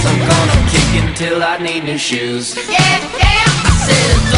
I'm gonna kick until I need new shoes. Yeah, yeah. I said